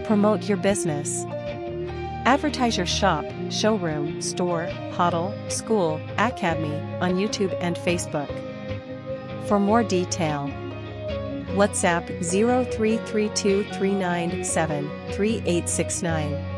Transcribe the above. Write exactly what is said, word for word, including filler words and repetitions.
Promote your business. Advertise your shop, showroom, store, hotel, school, academy on YouTube and Facebook. For more detail, WhatsApp zero three three two three nine seven three eight six nine.